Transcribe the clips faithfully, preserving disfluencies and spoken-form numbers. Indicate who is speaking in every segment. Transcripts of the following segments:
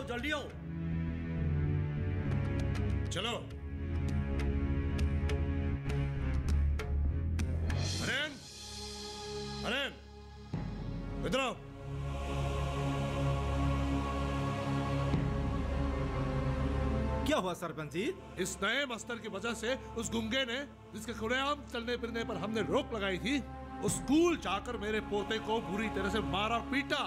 Speaker 1: जल्दी आओ।
Speaker 2: चलो। हरेन, हरेन, इधर आओ।
Speaker 3: क्या हुआ सरपंच जी?
Speaker 2: इस नए मास्टर की वजह से उस गुंगे ने, जिसके खुलेआम चलने फिरने पर हमने रोक लगाई थी, उस स्कूल जाकर मेरे पोते को बुरी तरह से मारा पीटा।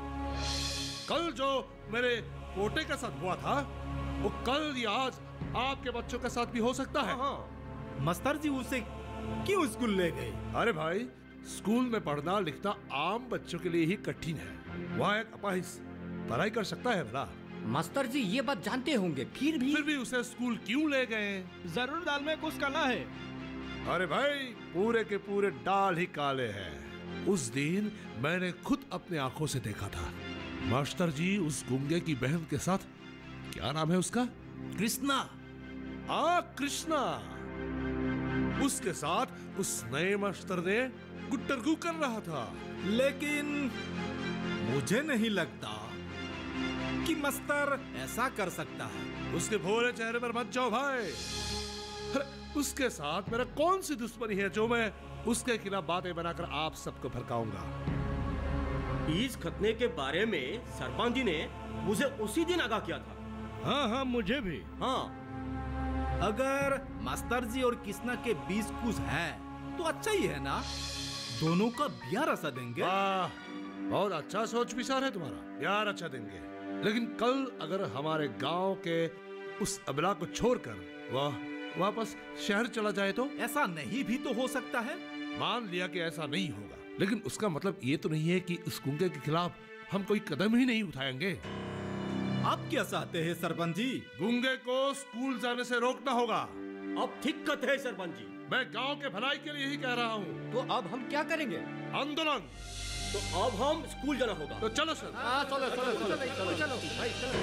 Speaker 2: कल जो मेरे पोते के साथ हुआ था, वो कल या आज आपके बच्चों के साथ भी हो सकता है।
Speaker 3: हाँ। मास्टर जी उसे क्यों स्कूल ले गए?
Speaker 2: अरे भाई, स्कूल में पढ़ना लिखना आम बच्चों के लिए ही कठिन है। वहाँ एक अपाहिज पढ़ाई कर सकता है भला?
Speaker 1: मास्टर जी ये बात जानते होंगे, फिर भी
Speaker 2: फिर भी उसे स्कूल क्यों ले गए?
Speaker 4: जरूर दाल में कुछ काला है।
Speaker 2: अरे भाई, पूरे के पूरे दाल ही काले हैं। उस दिन मैंने खुद अपने आंखों से देखा था। मास्टर जी उस गुंगे की बहन के साथ, क्या नाम है उसका?
Speaker 1: कृष्णा।
Speaker 2: आ कृष्णा, उसके साथ उस नए मास्टर ने गुट्टरगू कर रहा था।
Speaker 3: लेकिन मुझे नहीं लगता कि मास्टर ऐसा कर सकता है।
Speaker 2: उसके भोले चेहरे पर मत जाओ भाई। उसके साथ मेरा कौन सी दुश्मनी है जो मैं उसके खिलाफ बातें बनाकर आप सबको भड़काऊंगा?
Speaker 1: इस खतने के बारे में सरपंच जी ने मुझे उसी दिन आगाह किया था।
Speaker 4: हाँ हाँ मुझे भी।
Speaker 1: हाँ,
Speaker 3: अगर मास्टर जी और कृष्णा के बीच कुछ है तो अच्छा ही है ना, दोनों का ब्याह रचा देंगे।
Speaker 2: वाह, बहुत अच्छा सोच विचार है तुम्हारा। प्यार अच्छा देंगे, लेकिन कल अगर हमारे गांव के उस अबला को छोड़कर वह वापस शहर चला जाए तो?
Speaker 3: ऐसा नहीं भी तो हो सकता है।
Speaker 2: मान लिया कि ऐसा नहीं होगा, लेकिन उसका मतलब ये तो नहीं है कि उस गुंगे के खिलाफ हम कोई कदम ही नहीं उठाएंगे।
Speaker 3: आप क्या चाहते हैं सरपंच जी?
Speaker 2: गुंगे को स्कूल जाने से रोकना होगा।
Speaker 1: अब ठीक कथ है सरपंच जी।
Speaker 2: मैं गांव के भलाई के लिए ही कह रहा हूँ।
Speaker 1: तो अब हम क्या करेंगे?
Speaker 2: आंदोलन।
Speaker 1: तो अब हम स्कूल जाना होगा।
Speaker 2: तो चलो सर।
Speaker 1: हाँ, चलो चलो चलो चलो चलो भाई चलो।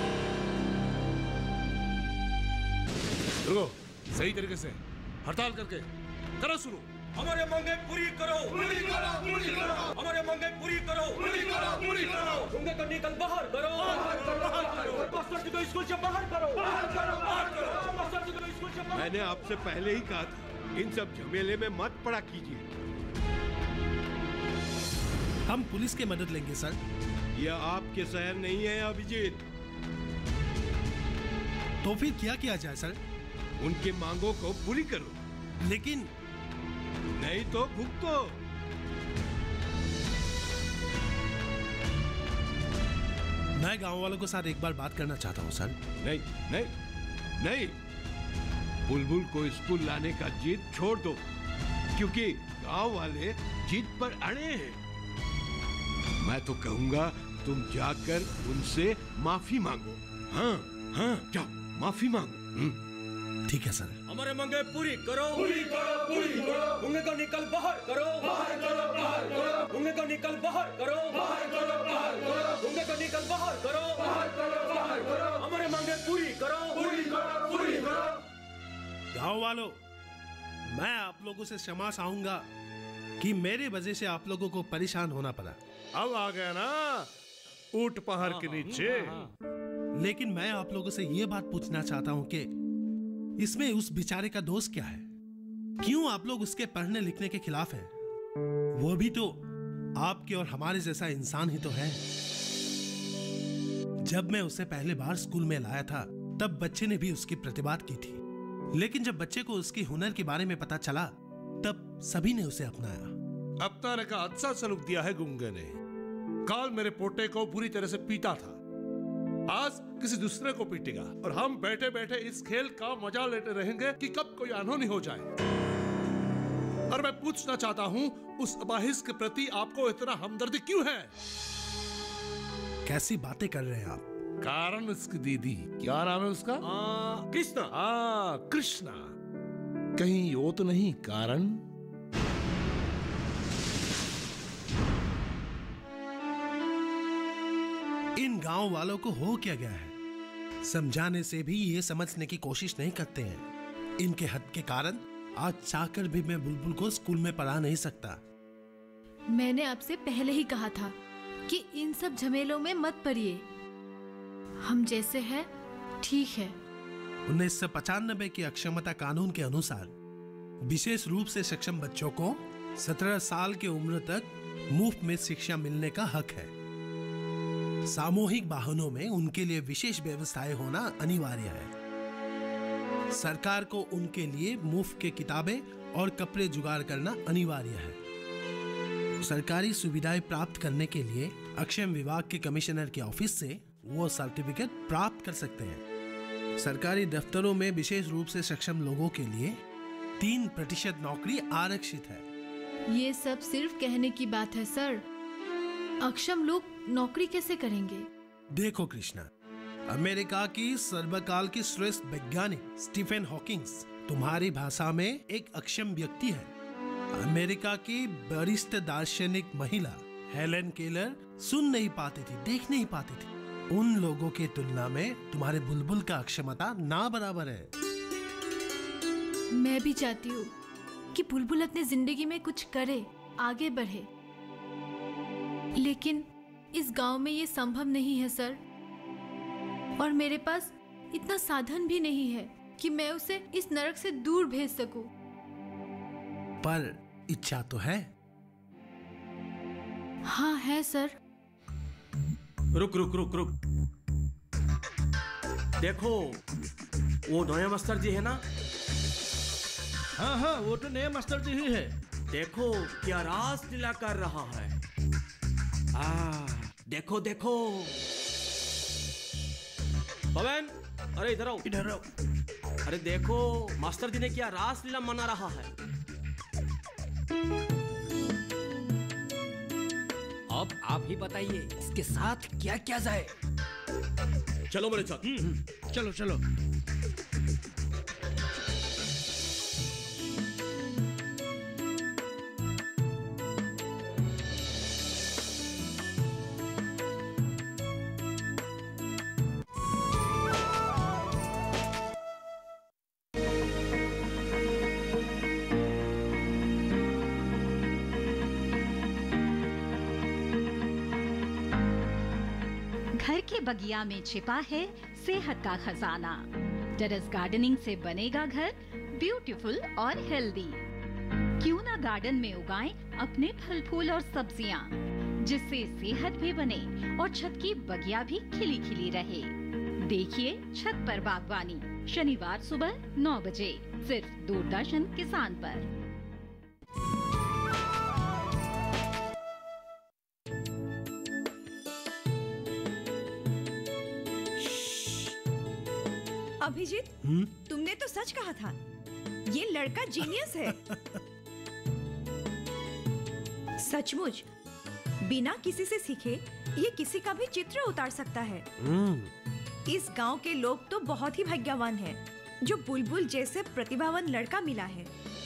Speaker 2: रुको, सही तरीके से हड़ताल करके करो शुरू।
Speaker 1: हमारे मांगे पूरी करो, पूरी करो, पूरी करो। हमारे मांगे पूरी करो, पूरी करो, पूरी करो। गुंगे को निकल बाहर करो, बाहर करो, बाहर करो। मास्टर जी को स्कूल से बाहर करो, बाहर करो, बाहर करो। मास्टर जी को स्कूल से बाहर।
Speaker 5: मैंने आपसे पहले ही कहा था, इन सब झमेले में मत पड़ा कीजिए।
Speaker 4: हम पुलिस की मदद लेंगे सर।
Speaker 5: यह आपके शहर नहीं है अभिजीत।
Speaker 4: तो फिर क्या किया जाए सर?
Speaker 5: उनकी मांगों को पूरी करो।
Speaker 4: लेकिन
Speaker 5: नहीं तो भुगतो।
Speaker 4: मैं गांव वालों के साथ एक बार बात करना चाहता हूं सर।
Speaker 5: नहीं नहीं नहीं, बुलबुल को स्कूल लाने का जिद छोड़ दो, क्योंकि गांव वाले जिद पर अड़े हैं। मैं तो कहूंगा तुम जाकर उनसे माफी मांगो। हाँ हाँ, जाओ माफी मांगो।
Speaker 4: ठीक है सर।
Speaker 1: हमारे मांगे पूरी करो, पूरी करो, पूरी करो। गुंगे को निकल बाहर करो, बाहर करो, बाहर करो। गुंगे को निकल बाहर करो, बाहर करो, बाहर करो। गुंगे को निकल बाहर करो, बाहर करो, बाहर करो। हमारे मांगे पूरी करो, पूरी करो, पूरी करो।
Speaker 4: गांव वालों, मैं आप लोगों से क्षमा चाहूंगा कि मेरी वजह से आप लोगों को परेशान होना पड़ा।
Speaker 2: अब आ गया ना ऊंट पहाड़ के नीचे।
Speaker 4: लेकिन मैं आप लोगों से ये बात पूछना चाहता हूं कि इसमें उस बेचारे का दोष क्या है? क्यों आप लोग उसके पढ़ने लिखने के खिलाफ हैं? वो भी तो आपके और हमारे जैसा इंसान ही तो है। जब मैं उसे पहले बार स्कूल में लाया था, तब बच्चे ने भी उसकी प्रतिबाद की थी। लेकिन जब बच्चे को उसकी हुनर के बारे में पता चला, तब सभी ने उसे अपनाया।
Speaker 2: अपनाने का अच्छा सलूक दिया है गुंगे ने। कल मेरे पोते को बुरी तरह से पीटा था, आज किसी दूसरे को पीटेगा, और हम बैठे बैठे इस खेल का मजा लेते रहेंगे कि कब कोई अनहोनी हो जाए। और मैं पूछना चाहता हूं, उस अपाहिज के प्रति आपको इतना हमदर्दी क्यों है?
Speaker 4: कैसी बातें कर रहे हैं आप?
Speaker 2: कारण उसकी दीदी, क्या नाम है उसका?
Speaker 1: कृष्णा।
Speaker 2: हाँ, कृष्णा। कहीं वो तो नहीं कारण?
Speaker 4: इन गांव वालों को हो क्या गया है? समझाने से भी ये समझने की कोशिश नहीं करते हैं। इनके हद के कारण आज चाहकर भी मैं बुलबुल को स्कूल में पढ़ा नहीं सकता।
Speaker 6: मैंने आपसे पहले ही कहा था कि इन सब झमेलों में मत पड़िए। हम जैसे हैं ठीक है।
Speaker 4: उन्नीस सौ पचानबे के अक्षमता कानून के अनुसार विशेष रूप से सक्षम बच्चों को सत्रह साल की उम्र तक मुफ्त में शिक्षा मिलने का हक है। सामूहिक वाहनों में उनके लिए विशेष व्यवस्थाएं होना अनिवार्य है। सरकार को उनके लिए मुफ्त के किताबें और कपड़े जुगाड़ करना अनिवार्य है। सरकारी सुविधाएं प्राप्त करने के लिए अक्षम विभाग के कमिश्नर के ऑफिस से वो सर्टिफिकेट प्राप्त कर सकते हैं। सरकारी दफ्तरों में विशेष रूप से सक्षम लोगों के लिए तीन प्रतिशत नौकरी आरक्षित है।
Speaker 6: ये सब सिर्फ कहने की बात है सर। अक्षम लोग नौकरी कैसे करेंगे?
Speaker 4: देखो कृष्णा, अमेरिका की सर्वकाल की श्रेष्ठ वैज्ञानिक स्टीफन हॉकिंग्स तुम्हारी भाषा में एक अक्षम व्यक्ति है। अमेरिका की वरिष्ठ दार्शनिक महिला हेलेन केलर सुन नहीं पाती थी, देख नहीं पाती थी। उन लोगों की तुलना में तुम्हारे बुलबुल का अक्षमता ना बराबर है।
Speaker 6: मैं भी चाहती हूँ कि बुलबुल अपनी जिंदगी में कुछ करे, आगे बढ़े, लेकिन इस गांव में ये संभव नहीं है सर। और मेरे पास इतना साधन भी नहीं है कि मैं उसे इस नरक से दूर भेज सकूं।
Speaker 4: पर इच्छा तो है।
Speaker 6: हाँ है सर।
Speaker 1: रुक रुक रुक रुक देखो, वो नया मास्टर जी है ना?
Speaker 3: हाँ हाँ, वो तो नया मास्टर जी ही है।
Speaker 1: देखो क्या रास लीला कर रहा है। आ, देखो देखो पवन, अरे इधर आओ,
Speaker 3: इधर आओ।
Speaker 1: अरे देखो मास्टर जी ने क्या रास लीला मना रहा है।
Speaker 7: अब आप ही बताइए इसके साथ क्या क्या जाए।
Speaker 1: चलो मेरे साथ।
Speaker 3: चलो चलो।
Speaker 8: घर के बगिया में छिपा है सेहत का खजाना। टेरेस गार्डनिंग से बनेगा घर ब्यूटीफुल और हेल्दी। क्यों ना गार्डन में उगाएं अपने फल फूल और सब्जियां, जिससे सेहत भी बने और छत की बगिया भी खिली खिली रहे। देखिए छत पर बागवानी, शनिवार सुबह नौ बजे सिर्फ दूरदर्शन किसान पर।
Speaker 9: अभिजीत, तुमने तो सच कहा था, ये लड़का जीनियस है। सचमुच बिना किसी से सीखे ये किसी का भी चित्र उतार सकता है। इस गांव के लोग तो बहुत ही भाग्यवान हैं, जो बुलबुल जैसे प्रतिभावान लड़का मिला है।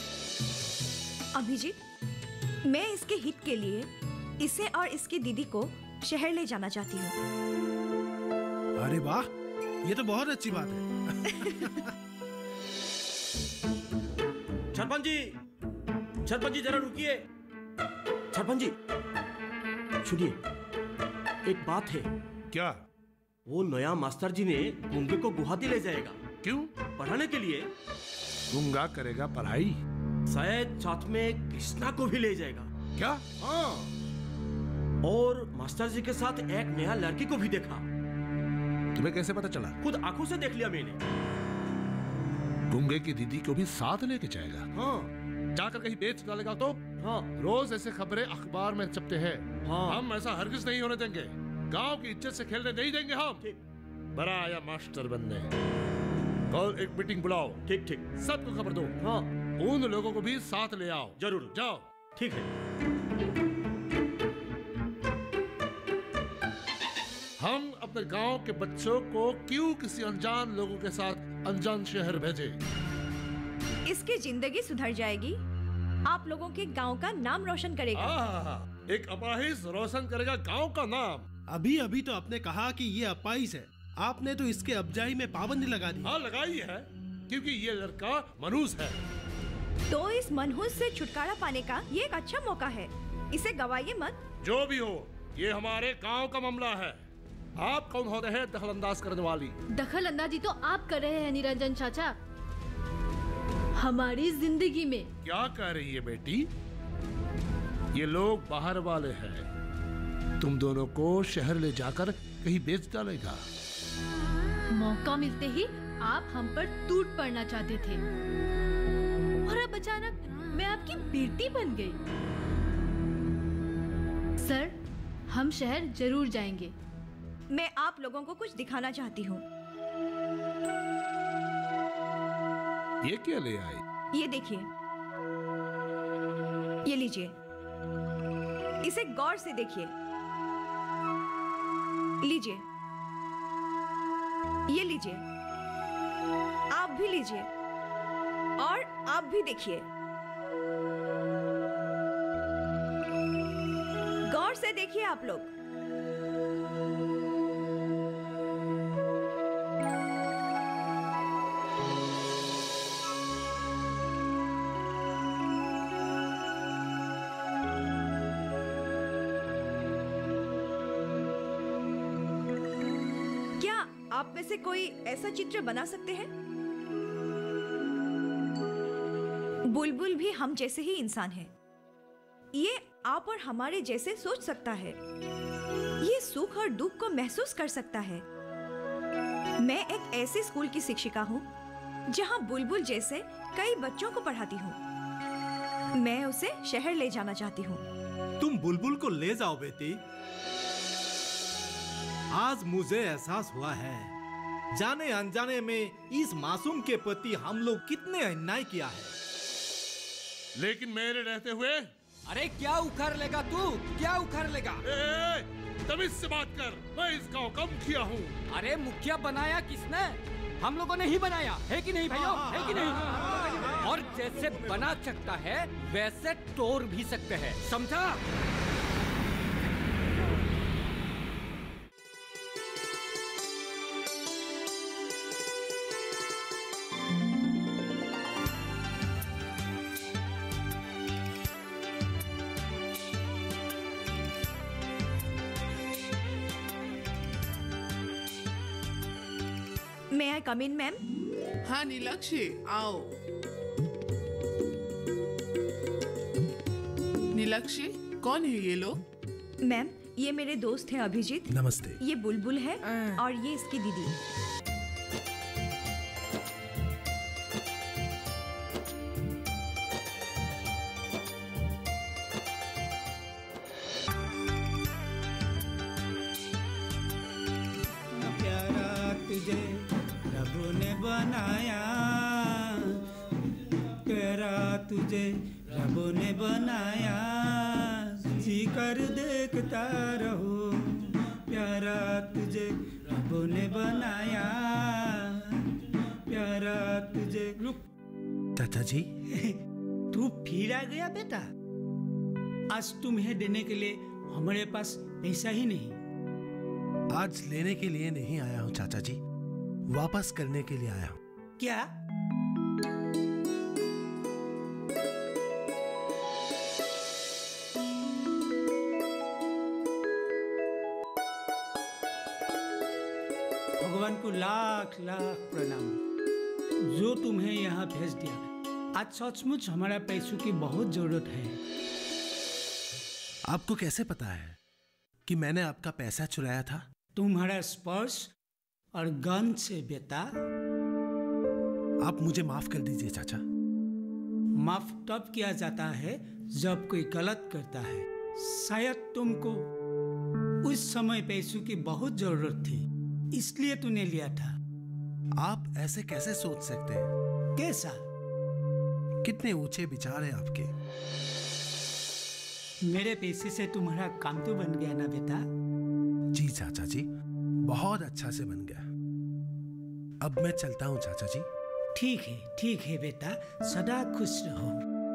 Speaker 9: अभिजीत, मैं इसके हित के लिए इसे और इसकी दीदी को शहर ले जाना चाहती हूँ।
Speaker 4: अरे वाह, ये तो बहुत अच्छी बात है।
Speaker 1: सरपंच जी, सरपंच जी जरा रुकिए। सरपंच जी सुनिए, एक बात है।
Speaker 2: क्या?
Speaker 1: वो नया मास्टर जी ने गूंगे को गुवाहाटी ले जाएगा।
Speaker 2: क्यों?
Speaker 1: पढ़ाने के लिए।
Speaker 2: गूंगा करेगा पढ़ाई?
Speaker 1: शायद साथ में कृष्णा को भी ले जाएगा।
Speaker 2: क्या?
Speaker 1: हाँ, और मास्टर जी के साथ एक नया लड़की को भी देखा।
Speaker 2: तुम्हें कैसे पता चला?
Speaker 1: खुद आंखों से देख लिया मैंने।
Speaker 2: गूंगे की दीदी को भी साथ लेके जाएगा?
Speaker 1: हाँ।
Speaker 2: जाकर कहीं बेच डालेगा तो?
Speaker 1: हाँ।
Speaker 2: रोज ऐसे खबरें अखबार में छपते हैं।
Speaker 1: हाँ।
Speaker 2: हम ऐसा हरगिज नहीं होने देंगे। गांव की इज्जत से खेलने नहीं देंगे हम। बड़ा आया मास्टर बनने। कल एक मीटिंग बुलाओ।
Speaker 1: ठीक ठीक,
Speaker 2: सबको खबर दो।
Speaker 1: हाँ।
Speaker 2: उन लोगों को भी साथ ले आओ।
Speaker 1: जरूर।
Speaker 2: जाओ।
Speaker 1: ठीक है।
Speaker 2: हम अपने गांव के बच्चों को क्यों किसी अनजान लोगों के साथ अनजान शहर भेजे?
Speaker 9: इसकी जिंदगी सुधर जाएगी, आप लोगों के गांव का नाम रोशन करेगा।
Speaker 2: आहा, एक अपाहिज रोशन करेगा गांव का नाम।
Speaker 4: अभी अभी तो आपने कहा कि ये अपाहिज है, आपने तो इसके अबजाई में पाबंदी लगा दी।
Speaker 2: हाँ लगाई है, क्योंकि ये लड़का मनहूस है।
Speaker 9: तो इस मनहूस से छुटकारा पाने का ये एक अच्छा मौका है, इसे गवाइए मत।
Speaker 2: जो भी हो, ये हमारे गांव का मामला है। आप कौन होते हैं दखल अंदाज करने वाली?
Speaker 6: दखल अंदाजी तो आप कर रहे हैं निरंजन चाचा, हमारी जिंदगी में।
Speaker 2: क्या कह रही है बेटी? ये लोग बाहर वाले हैं, तुम दोनों को शहर ले जाकर कहीं बेच डालेगा।
Speaker 6: मौका मिलते ही आप हम पर टूट पड़ना चाहते थे और अब अचानक मैं आपकी बेटी बन गई। सर, हम शहर जरूर जाएंगे।
Speaker 9: मैं आप लोगों को कुछ दिखाना चाहती हूँ।
Speaker 2: ये क्या ले आई?
Speaker 9: ये देखिए, ये लीजिए, इसे गौर से देखिए। लीजिए, ये लीजिए, आप भी लीजिए और आप भी देखिए। गौर से देखिए आप लोग। आप में से कोई ऐसा चित्र बना सकते हैं? बुलबुल भी हम जैसे ही इंसान है। ये आप और हमारे जैसे सोच सकता है। ये सुख और दुख को महसूस कर सकता है। मैं एक ऐसे स्कूल की शिक्षिका हूँ जहाँ बुलबुल जैसे कई बच्चों को पढ़ाती हूँ। मैं उसे शहर ले जाना चाहती हूँ।
Speaker 3: तुम बुलबुल को ले जाओ बेटी। आज मुझे एहसास हुआ है, जाने अनजाने में इस मासूम के प्रति हम लोग कितने अन्याय किया है।
Speaker 2: लेकिन मेरे रहते हुए।
Speaker 7: अरे क्या उखाड़ लेगा तू? क्या उखाड़ लेगा?
Speaker 2: तमीज से बात कर, मैं इस गांव का मुखिया हूँ।
Speaker 7: अरे मुखिया बनाया किसने? हम लोगों ने ही बनाया है कि नहीं भैया? है कि नहीं? और जैसे बना सकता है वैसे तोड़ भी सकते हैं, समझा?
Speaker 9: May I come in, ma'am?
Speaker 10: हाँ नीलाक्षी, आओ। नीलाक्षी, कौन है ये लोग?
Speaker 9: मैम, ये मेरे दोस्त हैं अभिजीत।
Speaker 4: नमस्ते।
Speaker 9: ये बुलबुल है और ये इसकी दीदी।
Speaker 11: प्यारा तुझे रब ने बनाया, प्यारा तुझे रब ने बनाया, जी कर देखता रहो, प्यारा तुझे रब ने बनाया, प्यारा तुझे।
Speaker 4: रुक चाचा जी।
Speaker 11: तू फिर आ गया बेटा? आज तुम्हें देने के लिए हमारे पास पैसा ही नहीं।
Speaker 4: आज लेने के लिए नहीं आया हूँ चाचा जी, वापस करने के लिए आया हूँ।
Speaker 11: क्या? भगवान को लाख लाख प्रणाम जो तुम्हें यहाँ भेज दिया। आज सचमुच हमारा पैसों की बहुत जरूरत है।
Speaker 4: आपको कैसे पता है कि मैंने आपका पैसा चुराया था?
Speaker 11: तुम्हारा स्पर्श और गंध से बेटा।
Speaker 4: आप मुझे माफ कर दीजिए चाचा।
Speaker 11: माफ तब किया जाता है जब कोई गलत करता है। शायद तुमको उस समय पैसों की बहुत जरूरत थी, इसलिए तूने लिया था।
Speaker 4: आप ऐसे कैसे सोच सकते हैं?
Speaker 11: कैसा?
Speaker 4: कितने ऊंचे विचार हैं आपके।
Speaker 11: मेरे पैसे से तुम्हारा काम तो बन गया ना बेटा?
Speaker 4: जी चाचा जी, बहुत अच्छा से बन गया। अब मैं चलता हूँ चाचा जी।
Speaker 11: ठीक है, ठीक है बेटा, सदा खुश रहो।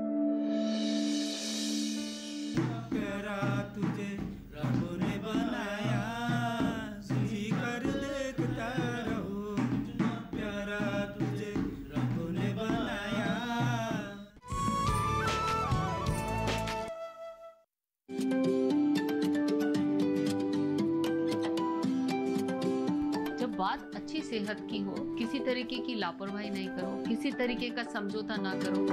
Speaker 11: प्यारा तुझे रब ने बनाया, जी कर देखता रहो, प्यारा तुझे रब ने बनाया।
Speaker 12: बात अच्छी सेहत की हो, किसी तरीके की लापरवाही नहीं करो, किसी तरीके का समझौता ना करो।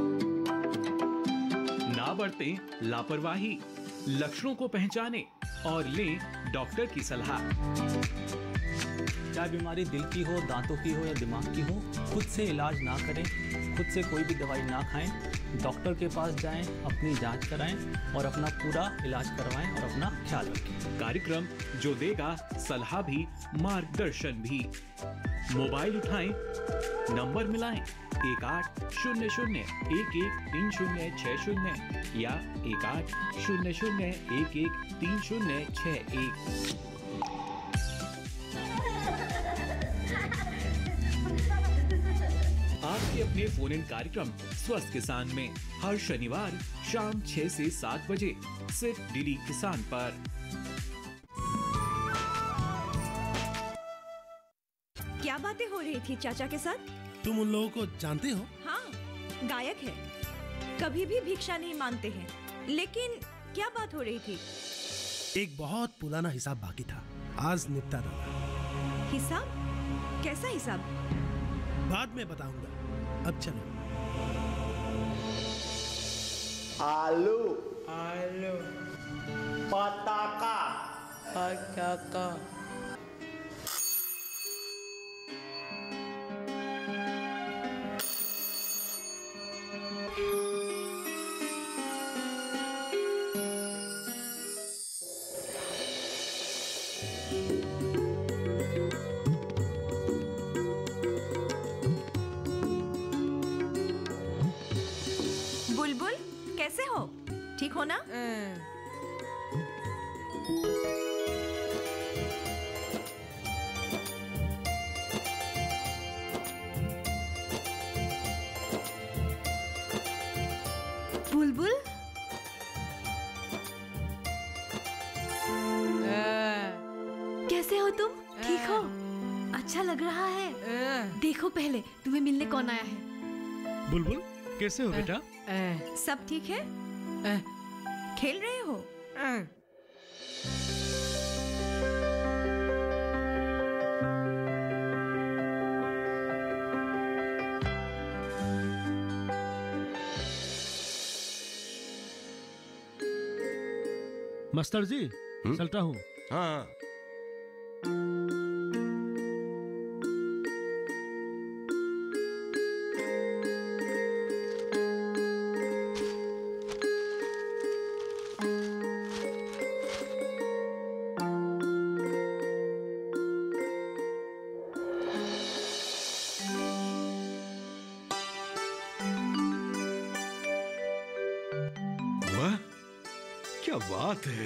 Speaker 13: ना बरतें लापरवाही, लक्षणों को पहचानें और लें डॉक्टर की सलाह।
Speaker 3: चाहे बीमारी दिल की हो, दांतों की हो या दिमाग की हो, खुद से इलाज ना करें, खुद से कोई भी दवाई ना खाएं, डॉक्टर के पास जाएं, अपनी जांच कराएं और अपना पूरा इलाज करवाएं और अपना ख्याल रखें।
Speaker 13: कार्यक्रम जो देगा सलाह भी मार्गदर्शन भी। मोबाइल उठाएं, नंबर मिलाएं एक आठ शून्य शून्य एक एक तीन शून्य छह शून्य या एक आठ शून्य शून्य एक एक तीन शून्य छह एक। आपके अपने फोन इन कार्यक्रम स्वस्थ किसान में हर शनिवार शाम छह से सात बजे सिर्फ डीडी किसान पर।
Speaker 9: क्या बातें हो रही थी चाचा के साथ?
Speaker 4: तुम उन लोगों को जानते हो?
Speaker 9: हाँ, गायक है, कभी भी भिक्षा नहीं मांगते हैं। लेकिन क्या बात हो रही थी?
Speaker 4: एक बहुत पुराना हिसाब बाकी था, आज निपटा डाला।
Speaker 9: हिसाब? कैसा हिसाब?
Speaker 4: बाद में बताऊंगा, अब चलो।
Speaker 14: आलू आलू पताका पताका
Speaker 9: बुलबुल, कैसे हो? ठीक हो ना? बुलबुल, कैसे हो तुम? ठीक हो? अच्छा लग रहा है। देखो पहले तुम्हें मिलने कौन आया है।
Speaker 15: बुलबुल, कैसे हो बेटा?
Speaker 9: सब ठीक है? खेल रहे हो?
Speaker 15: मास्टर जी, चलता हूँ।
Speaker 5: हाँ। क्या बात है?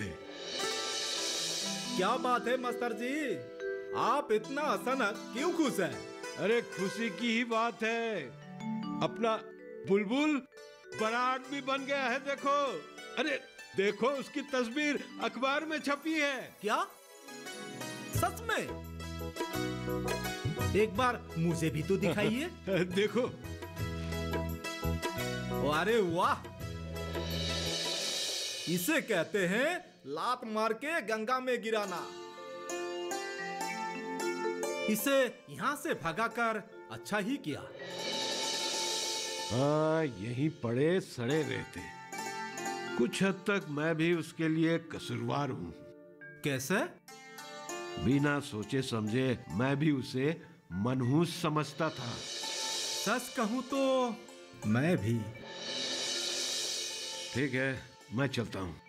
Speaker 3: क्या बात है मास्टर जी, आप इतना अचानक क्यों खुश हैं?
Speaker 5: अरे खुशी की ही बात है, अपना बुलबुल बड़ा आदमी बन गया है। देखो, अरे देखो उसकी तस्वीर अखबार में छपी है।
Speaker 3: क्या? सच में? एक बार मुझे भी तो दिखाइए।
Speaker 5: देखो।
Speaker 3: अरे वाह, इसे कहते हैं लात मार के गंगा में गिराना। इसे यहाँ से भगाकर अच्छा ही किया।
Speaker 5: हाँ, यहीं पड़े सड़े रहते। कुछ हद तक मैं भी उसके लिए कसूरवार हूँ।
Speaker 3: कैसे?
Speaker 5: बिना सोचे समझे मैं भी उसे मनहूस समझता था।
Speaker 3: सच कहूँ तो मैं भी।
Speaker 5: ठीक है, मैं चलता हूँ।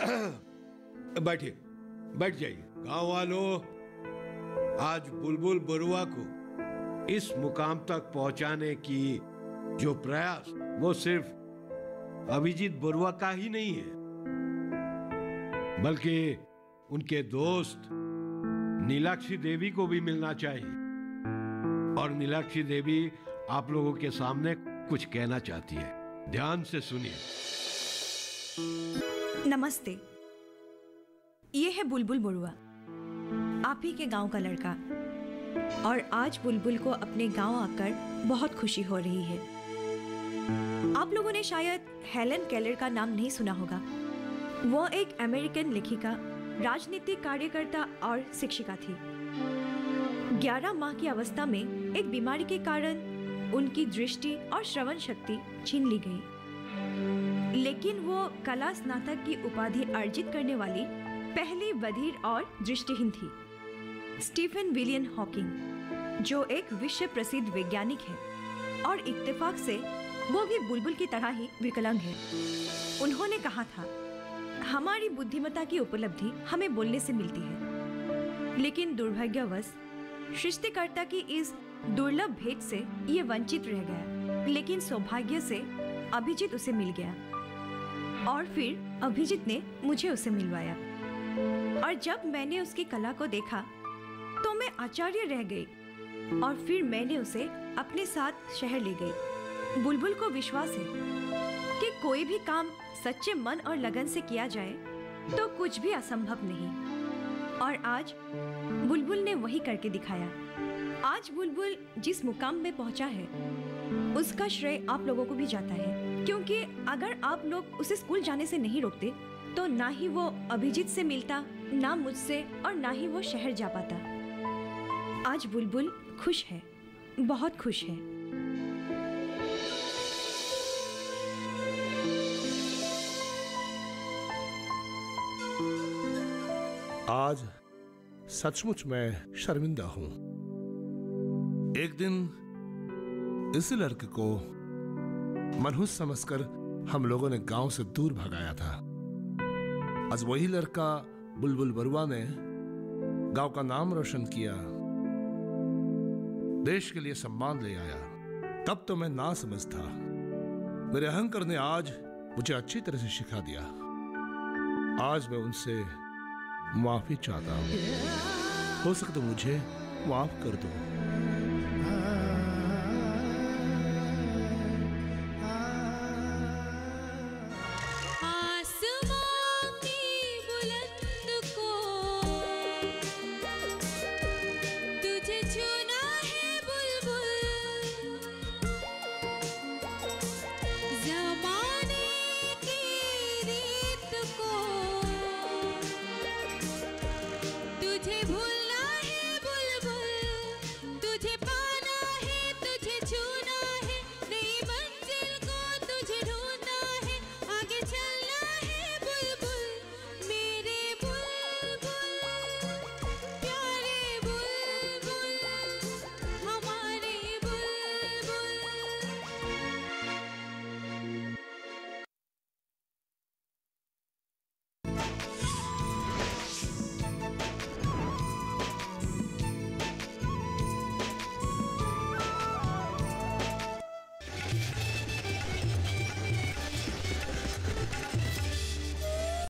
Speaker 5: बैठिए, बैठ जाइए। गांव वालों, आज बुलबुल बरुआ को इस मुकाम तक पहुंचाने की जो प्रयास, वो सिर्फ अभिजीत बरुआ का ही नहीं है, बल्कि उनके दोस्त नीलाक्षी देवी को भी मिलना चाहिए। और नीलाक्षी देवी आप लोगों के सामने कुछ कहना चाहती है, ध्यान से सुनिए।
Speaker 9: नमस्ते, ये है बुलबुल बरुआ, आप ही के गांव का लड़का। और आज बुलबुल को अपने गांव आकर बहुत खुशी हो रही है। आप लोगों ने शायद हेलन केलर का नाम नहीं सुना होगा। वो एक अमेरिकन लेखिका, राजनीतिक कार्यकर्ता और शिक्षिका थी। ग्यारह माह की अवस्था में एक बीमारी के कारण उनकी दृष्टि और श्रवण शक्ति छीन ली गई, लेकिन वो कला स्नातक की उपाधि अर्जित करने वाली पहली बधिर और दृष्टिहीन थी। स्टीफन विलियम हॉकिंग, जो एक विश्व प्रसिद्ध वैज्ञानिक है और इत्तेफाक से वो भी बुलबुल की तरह ही विकलांग है, उन्होंने कहा था, हमारी बुद्धिमत्ता की उपलब्धि हमें बोलने से मिलती है, लेकिन दुर्भाग्यवश सृष्टिकर्ता की इस दुर्लभ भेंट से ये वंचित रह गया। लेकिन सौभाग्य से अभिजीत उसे मिल गया और फिर अभिजीत ने मुझे उसे मिलवाया। और जब मैंने उसकी कला को देखा तो मैं आश्चर्य रह गई और फिर मैंने उसे अपने साथ शहर ले गई। बुलबुल को विश्वास है कि कोई भी काम सच्चे मन और लगन से किया जाए तो कुछ भी असंभव नहीं। और आज बुलबुल ने वही करके दिखाया। आज बुलबुल जिस मुकाम में पहुंचा है उसका श्रेय आप लोगों को भी जाता है, क्योंकि अगर आप लोग उसे स्कूल जाने से नहीं रोकते तो ना ही वो अभिजीत से मिलता, ना मुझसे, और ना ही वो शहर जा पाता। आज बुलबुल खुश है, बहुत खुश है।
Speaker 2: आज सचमुच मैं शर्मिंदा हूं। एक दिन इसी लड़के को मनहूस समझकर हम लोगों ने गांव से दूर भगाया था। आज वही लड़का बुलबुल बरुआ ने गांव का नाम रोशन किया, देश के लिए सम्मान ले आया। तब तो मैं ना समझ था। मेरे अहंकार ने आज मुझे अच्छी तरह से सिखा दिया। आज मैं उनसे माफी चाहता हूं। हो सके तो मुझे माफ कर दो।